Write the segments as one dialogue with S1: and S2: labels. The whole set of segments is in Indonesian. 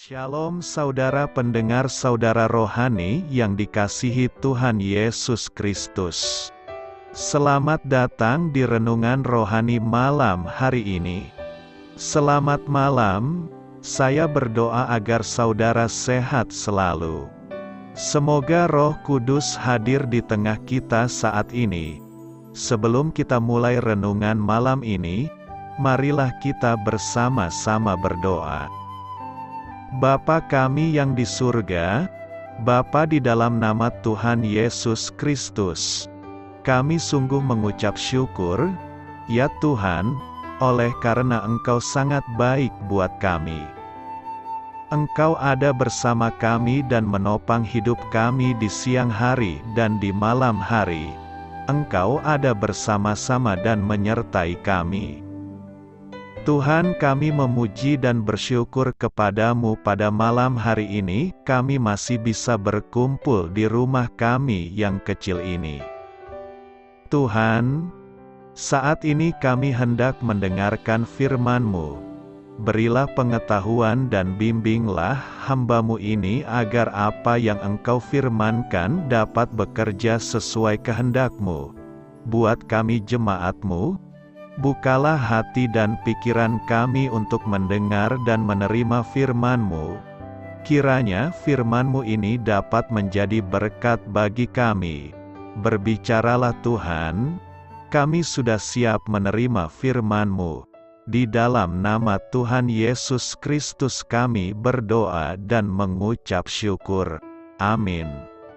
S1: Shalom saudara pendengar saudara rohani yang dikasihi Tuhan Yesus Kristus. Selamat datang di Renungan Rohani malam hari ini. Selamat malam, saya berdoa agar saudara sehat selalu. Semoga Roh Kudus hadir di tengah kita saat ini. Sebelum kita mulai renungan malam ini, marilah kita bersama-sama berdoa. Bapa kami yang di surga, Bapa di dalam nama Tuhan Yesus Kristus, kami sungguh mengucap syukur, ya Tuhan, oleh karena Engkau sangat baik buat kami. Engkau ada bersama kami dan menopang hidup kami di siang hari dan di malam hari. Engkau ada bersama-sama dan menyertai kami. Tuhan, kami memuji dan bersyukur kepadamu pada malam hari ini, kami masih bisa berkumpul di rumah kami yang kecil ini. Tuhan, saat ini kami hendak mendengarkan firman-Mu. Berilah pengetahuan dan bimbinglah hamba-Mu ini agar apa yang Engkau firmankan dapat bekerja sesuai kehendak-Mu. Buat kami jemaat-Mu, bukalah hati dan pikiran kami untuk mendengar dan menerima firman-Mu. Kiranya firman-Mu ini dapat menjadi berkat bagi kami. Berbicaralah Tuhan, kami sudah siap menerima firman-Mu. Di dalam nama Tuhan Yesus Kristus kami berdoa dan mengucap syukur. Amin.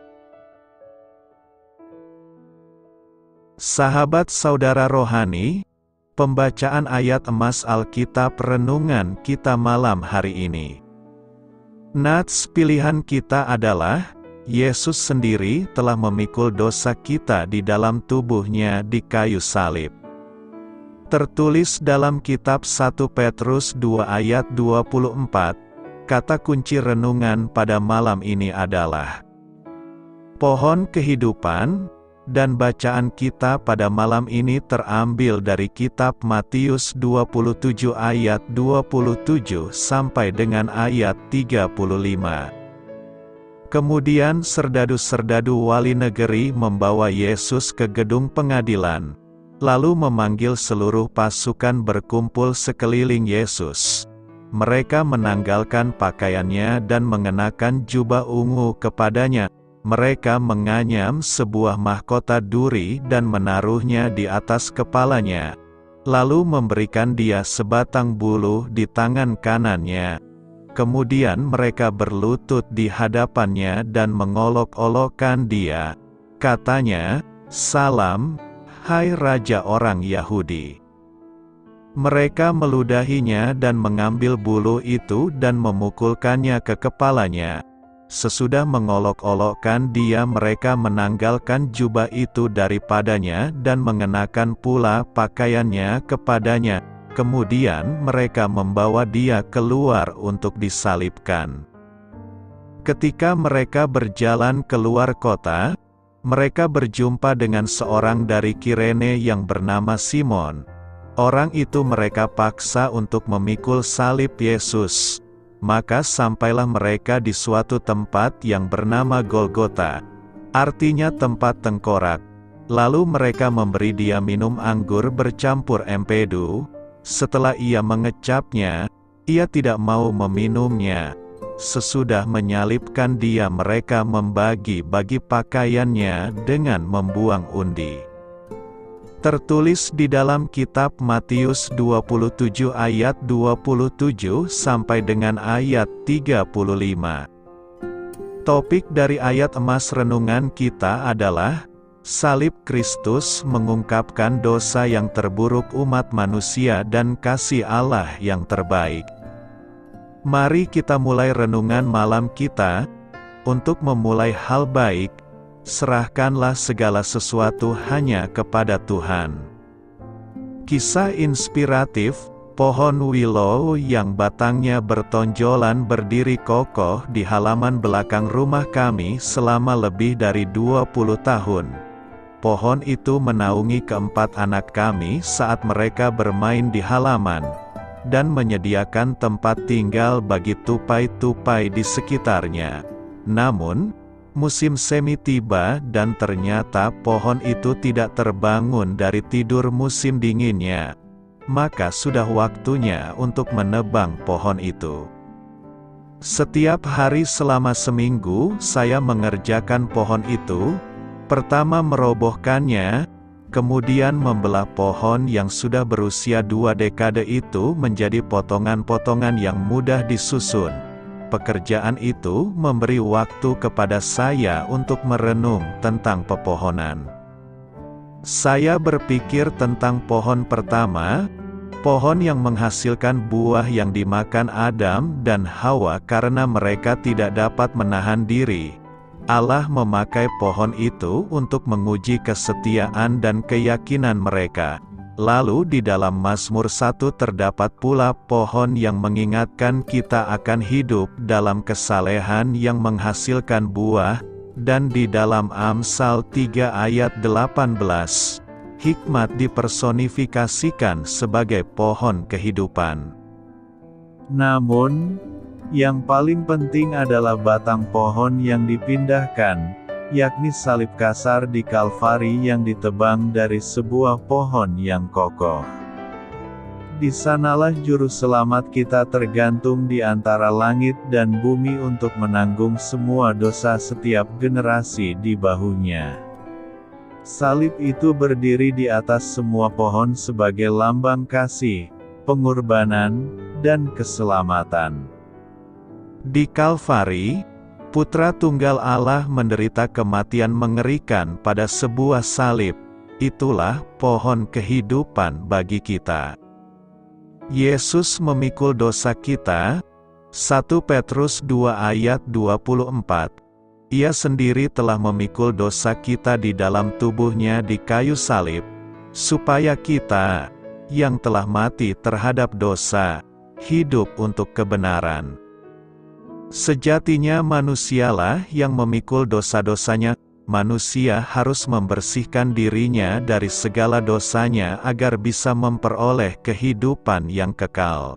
S1: Sahabat saudara rohani, pembacaan ayat emas Alkitab renungan kita malam hari ini. Nats pilihan kita adalah, Yesus sendiri telah memikul dosa kita di dalam tubuhnya di kayu salib. Tertulis dalam kitab 1 Petrus 2 ayat 24, kata kunci renungan pada malam ini adalah pohon kehidupan. Dan bacaan kita pada malam ini terambil dari kitab Matius 27 ayat 27 sampai dengan ayat 35. Kemudian serdadu-serdadu wali negeri membawa Yesus ke gedung pengadilan, lalu memanggil seluruh pasukan berkumpul sekeliling Yesus. Mereka menanggalkan pakaiannya dan mengenakan jubah ungu kepadanya. Mereka menganyam sebuah mahkota duri dan menaruhnya di atas kepalanya, lalu memberikan dia sebatang buluh di tangan kanannya. Kemudian mereka berlutut di hadapannya dan mengolok-olokkan dia. Katanya, "Salam, hai Raja orang Yahudi." Mereka meludahinya dan mengambil buluh itu dan memukulkannya ke kepalanya. Sesudah mengolok-olokkan dia, mereka menanggalkan jubah itu daripadanya dan mengenakan pula pakaiannya kepadanya. Kemudian mereka membawa dia keluar untuk disalibkan. Ketika mereka berjalan keluar kota, mereka berjumpa dengan seorang dari Kirene yang bernama Simon. Orang itu mereka paksa untuk memikul salib Yesus. Maka sampailah mereka di suatu tempat yang bernama Golgota, artinya tempat tengkorak. Lalu mereka memberi dia minum anggur bercampur empedu. Setelah ia mengecapnya, ia tidak mau meminumnya. Sesudah menyalibkan dia, mereka membagi-bagi pakaiannya dengan membuang undi. Tertulis di dalam kitab Matius 27 ayat 27 sampai dengan ayat 35. Topik dari ayat emas renungan kita adalah, salib Kristus mengungkapkan dosa yang terburuk umat manusia dan kasih Allah yang terbaik. Mari kita mulai renungan malam kita. Untuk memulai hal baik, serahkanlah segala sesuatu hanya kepada Tuhan. Kisah inspiratif, pohon willow yang batangnya bertonjolan berdiri kokoh di halaman belakang rumah kami selama lebih dari 20 tahun. Pohon itu menaungi keempat anak kami saat mereka bermain di halaman. dan menyediakan tempat tinggal bagi tupai-tupai di sekitarnya. Namun, musim semi tiba dan ternyata pohon itu tidak terbangun dari tidur musim dinginnya. Maka sudah waktunya untuk menebang pohon itu. Setiap hari selama seminggu, saya mengerjakan pohon itu. Pertama merobohkannya, kemudian membelah pohon yang sudah berusia 2 dekade itu menjadi potongan-potongan yang mudah disusun. Pekerjaan itu memberi waktu kepada saya untuk merenung tentang pepohonan. Saya berpikir tentang pohon pertama, pohon yang menghasilkan buah yang dimakan Adam dan Hawa karena mereka tidak dapat menahan diri. Allah memakai pohon itu untuk menguji kesetiaan dan keyakinan mereka. Lalu di dalam Mazmur 1 terdapat pula pohon yang mengingatkan kita akan hidup dalam kesalehan yang menghasilkan buah, dan di dalam Amsal 3 ayat 18, hikmat dipersonifikasikan sebagai pohon kehidupan.
S2: Namun, yang paling penting adalah batang pohon yang dipindahkan, yakni salib kasar di Kalvari yang ditebang dari sebuah pohon yang kokoh. Di sanalah juru selamat kita tergantung di antara langit dan bumi untuk menanggung semua dosa setiap generasi di bahunya. Salib itu berdiri di atas semua pohon sebagai lambang kasih, pengorbanan, dan keselamatan.
S1: Di Kalvari, Putra Tunggal Allah menderita kematian mengerikan pada sebuah salib. Itulah pohon kehidupan bagi kita. Yesus memikul dosa kita. 1 Petrus 2 ayat 24. Ia sendiri telah memikul dosa kita di dalam tubuhnya di kayu salib, supaya kita, yang telah mati terhadap dosa, hidup untuk kebenaran. Sejatinya manusialah yang memikul dosa-dosanya. Manusia harus membersihkan dirinya dari segala dosanya agar bisa memperoleh kehidupan yang kekal.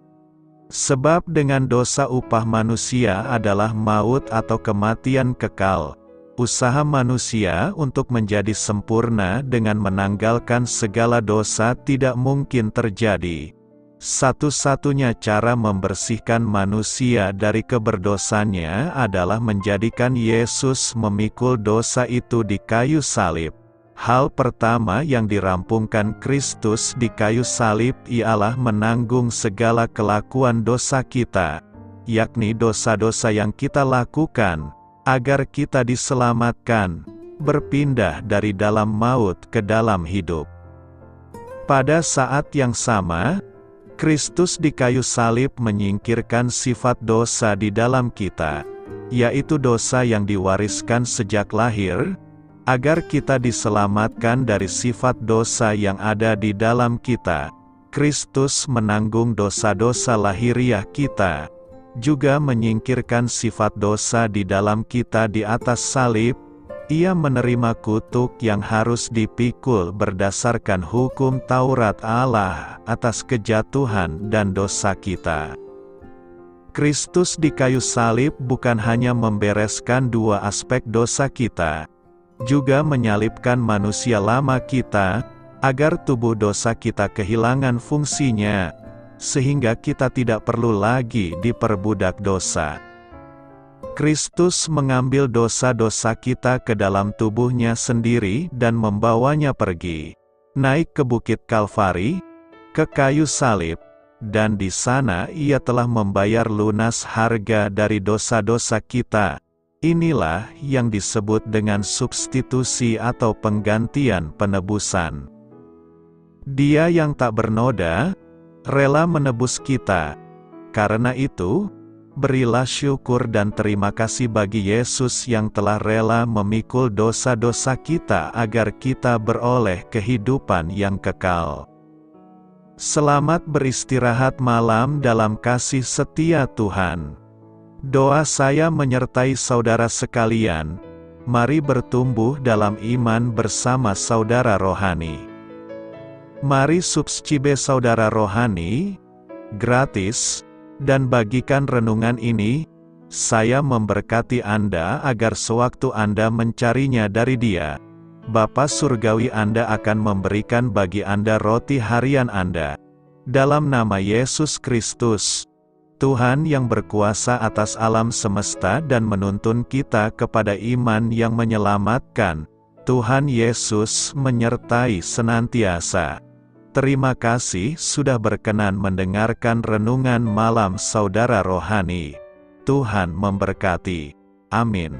S1: Sebab dengan dosa upah manusia adalah maut atau kematian kekal. Usaha manusia untuk menjadi sempurna dengan menanggalkan segala dosa tidak mungkin terjadi. Satu-satunya cara membersihkan manusia dari keberdosaannya adalah menjadikan Yesus memikul dosa itu di kayu salib. Hal pertama yang dirampungkan Kristus di kayu salib ialah menanggung segala kelakuan dosa kita, yakni dosa-dosa yang kita lakukan, agar kita diselamatkan, berpindah dari dalam maut ke dalam hidup. Pada saat yang sama, Kristus di kayu salib menyingkirkan sifat dosa di dalam kita, yaitu dosa yang diwariskan sejak lahir, agar kita diselamatkan dari sifat dosa yang ada di dalam kita. Kristus menanggung dosa-dosa lahiriah kita, juga menyingkirkan sifat dosa di dalam kita di atas salib. Ia menerima kutuk yang harus dipikul berdasarkan hukum Taurat Allah atas kejatuhan dan dosa kita. Kristus di kayu salib bukan hanya membereskan dua aspek dosa kita, juga menyalibkan manusia lama kita, agar tubuh dosa kita kehilangan fungsinya, sehingga kita tidak perlu lagi diperbudak dosa. Kristus mengambil dosa-dosa kita ke dalam tubuhnya sendiri dan membawanya pergi, naik ke bukit Kalvari, ke kayu salib, dan di sana ia telah membayar lunas harga dari dosa-dosa kita. Inilah yang disebut dengan substitusi atau penggantian penebusan. Dia yang tak bernoda, rela menebus kita. Karena itu, berilah syukur dan terima kasih bagi Yesus yang telah rela memikul dosa-dosa kita agar kita beroleh kehidupan yang kekal. Selamat beristirahat malam dalam kasih setia Tuhan. Doa saya menyertai saudara sekalian. Mari bertumbuh dalam iman bersama saudara rohani. Mari subscribe saudara rohani. gratis, dan bagikan renungan ini. Saya memberkati Anda agar sewaktu Anda mencarinya dari Dia, Bapa Surgawi Anda akan memberikan bagi Anda roti harian Anda. Dalam nama Yesus Kristus, Tuhan yang berkuasa atas alam semesta dan menuntun kita kepada iman yang menyelamatkan, Tuhan Yesus menyertai senantiasa. Terima kasih sudah berkenan mendengarkan renungan malam saudara rohani. Tuhan memberkati. Amin.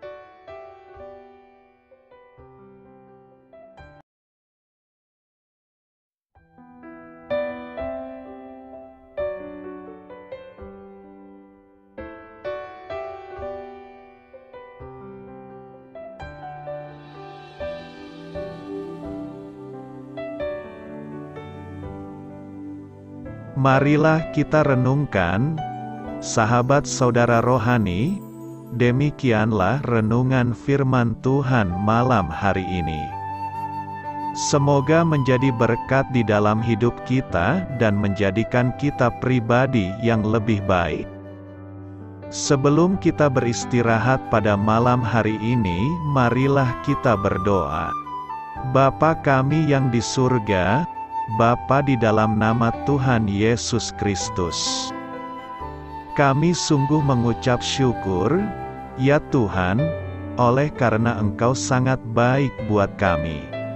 S1: Marilah kita renungkan, sahabat saudara rohani, demikianlah renungan firman Tuhan malam hari ini. Semoga menjadi berkat di dalam hidup kita dan menjadikan kita pribadi yang lebih baik. Sebelum kita beristirahat pada malam hari ini, marilah kita berdoa. Bapa kami yang di surga, Bapa di dalam nama Tuhan Yesus Kristus, kami sungguh mengucap syukur, ya Tuhan, oleh karena Engkau sangat baik buat kami.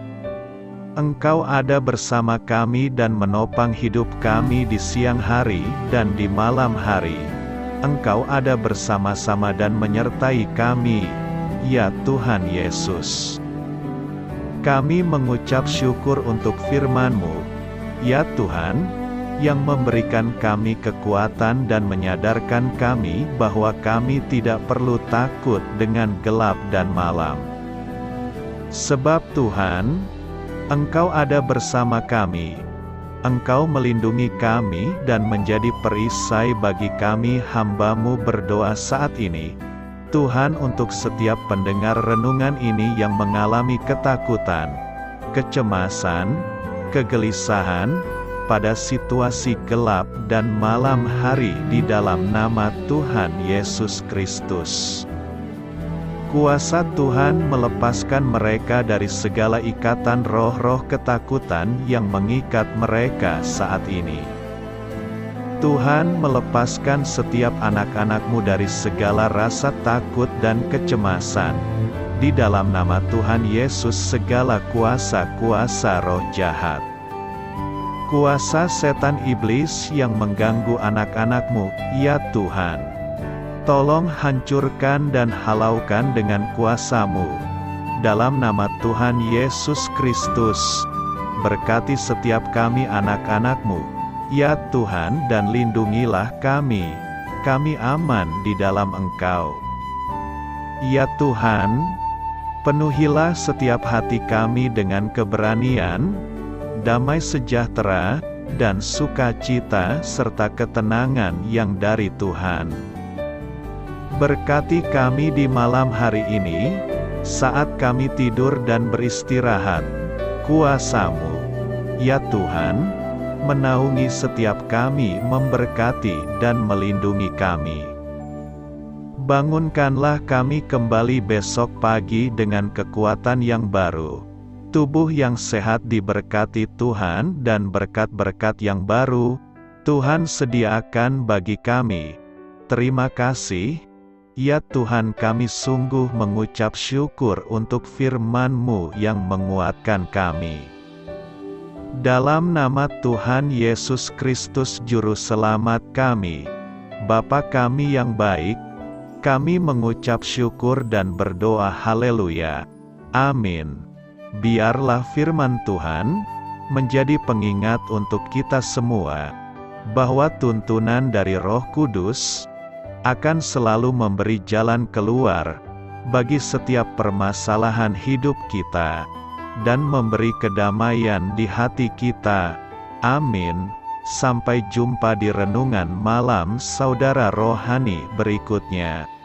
S1: Engkau ada bersama kami dan menopang hidup kami di siang hari dan di malam hari. Engkau ada bersama-sama dan menyertai kami, ya Tuhan Yesus. Kami mengucap syukur untuk firman-Mu, ya Tuhan, yang memberikan kami kekuatan dan menyadarkan kami bahwa kami tidak perlu takut dengan gelap dan malam. Sebab Tuhan, Engkau ada bersama kami. Engkau melindungi kami dan menjadi perisai bagi kami hamba-Mu berdoa saat ini. Tuhan, untuk setiap pendengar renungan ini yang mengalami ketakutan, kecemasan, kegelisahan, pada situasi gelap dan malam hari di dalam nama Tuhan Yesus Kristus. Kuasa Tuhan melepaskan mereka dari segala ikatan roh-roh ketakutan yang mengikat mereka saat ini. Tuhan melepaskan setiap anak-anak-Mu dari segala rasa takut dan kecemasan. Di dalam nama Tuhan Yesus segala kuasa-kuasa roh jahat, kuasa setan iblis yang mengganggu anak-anak-Mu, ya Tuhan, tolong hancurkan dan halaukan dengan kuasa-Mu. Dalam nama Tuhan Yesus Kristus, berkati setiap kami anak-anak-Mu, ya Tuhan, dan lindungilah kami. Kami aman di dalam Engkau. Ya Tuhan, penuhilah setiap hati kami dengan keberanian, damai sejahtera, dan sukacita serta ketenangan yang dari Tuhan. Berkati kami di malam hari ini, saat kami tidur dan beristirahat. Kuasa-Mu, ya Tuhan, menaungi setiap kami, memberkati dan melindungi kami. Bangunkanlah kami kembali besok pagi dengan kekuatan yang baru, tubuh yang sehat diberkati Tuhan, dan berkat-berkat yang baru Tuhan sediakan bagi kami. Terima kasih, ya Tuhan, kami sungguh mengucap syukur untuk firman-Mu yang menguatkan kami. Dalam nama Tuhan Yesus Kristus Juru Selamat kami, Bapa kami yang baik, kami mengucap syukur dan berdoa haleluya. Amin. Biarlah firman Tuhan menjadi pengingat untuk kita semua, bahwa tuntunan dari Roh Kudus akan selalu memberi jalan keluar bagi setiap permasalahan hidup kita, dan memberi kedamaian di hati kita. Amin. Sampai jumpa di renungan malam saudara rohani berikutnya.